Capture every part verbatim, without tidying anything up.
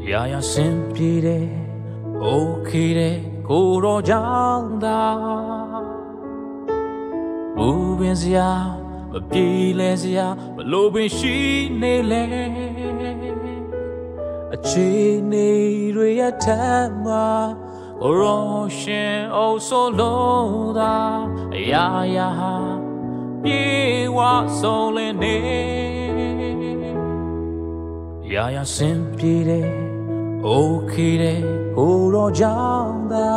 ရာရာစင်ပြေတယ်โอเคတယ်ကိုတော်ကြောင့်သာဘူးပင်စရာမပြေလဲစရာဘလို့ပင်ရှိနေလဲအခြေအနေတွေရထမ်းမှာကိုရောရှင်အိုးဆိုလို့သာအရာရာဟာပြေဝဆုံးလင်းနေရာရာစင်ပြေတယ်โอเคတယ်ကိုတော်ကြောင့်သာ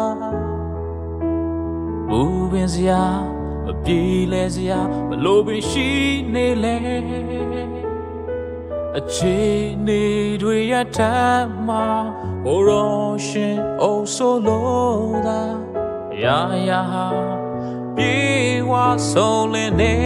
ဘူးပင်စရာမပြေလဲစရာဘလို့ပင်ရှိနေလဲအခြေအနေတွေရထမ်းမှာကိုရောရှင်အိုးဆိုလို့သာရာရာဟာပြေဝဆုံးလင်းနေ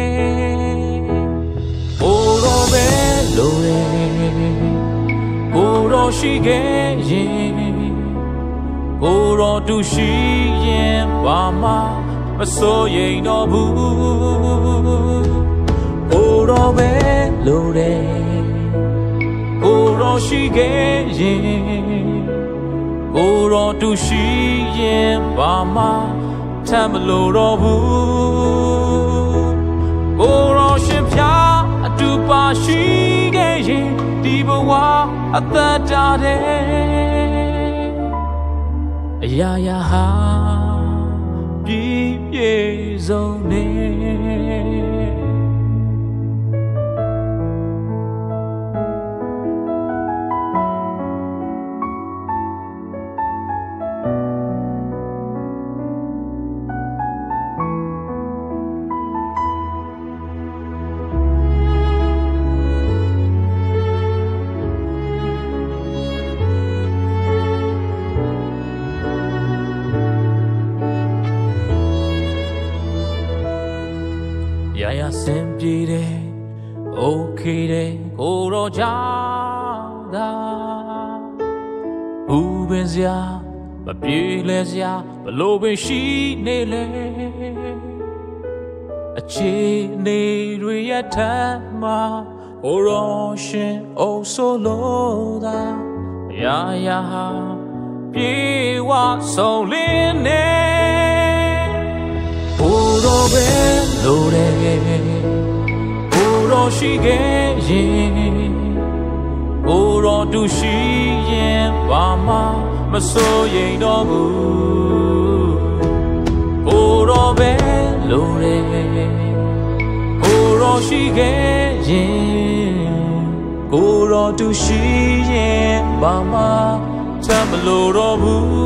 ကိုတော်ပဲလို့ရကိုတော်ရှိခဲ့ရင်ကိုတော်တူရှိရင်ဘာမှမစိုးရိမ်တော့ဘူးကိုတော်ပဲလို့တယ်ကိုတော်ရှိခဲ့ရင်ကိုတော်တူရှိရင်ဘာမှထမ်းမလို့တော့ဘူးကိုတော်ရှင်ဖျားအတူပါရှိခဲ့ရင်ဒီဘဝအသက်တာတဲ့အရာရာဟာပြည့်ပြည့်စုံနေရာရာစင်ပြေတယ်โอเคတယ်ကိုတော်ကြောင့်သာဘူးပင်စရာမပြေလဲစရာဘလို့ပင်ရှိနေလဲအခြေအနေတွေရထမ်းမှာကိုတော်ရှင်အိုးဆိုလို့သာရာရာဟာပြေဝဆုံးလင်းနေကိုတော်ပဲလို့တယ်ကိုတော်ရှိခဲ့ရင်ကိုတော်တူရှိရင်ဘာမှမစိုးရိမ်တော့ဘူးကိုတော်ပဲလို့တယ်ကိုတော်ရှိခဲ့ရင်ကိုတော်တူရှိရင်ဘာမှထမ်းမလို့တော့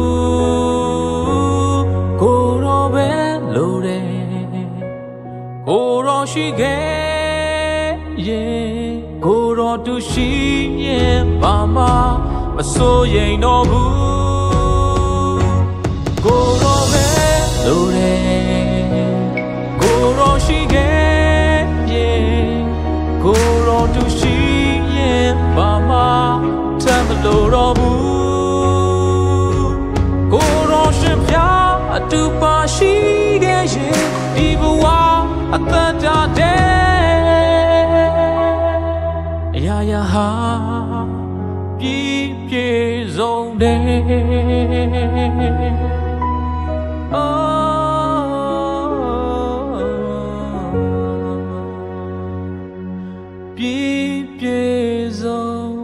ဘူးကိုတော်ပဲလို့တယ်ကိုတော်ရှိခဲ့ရင်ကိုတော်တူရှိရင်ဘာမှမစိုးရိမ်တော့ဘူးကိုတော်ပဲလို့တယ်ကိုတော်ရှိခဲ့ရင်ကိုတော်တူရှိရင်ဘာမှထမ်းမလို့တော့ဘူးကိုတော်ရှင်ဖျားအတူပါရှိခဲ့ရင်ဒီဘဝအသက်တာတဲ့အရာရာဟာပြည့်ပြည့်စုံတယ်ပြည့်ပြည့်စုံ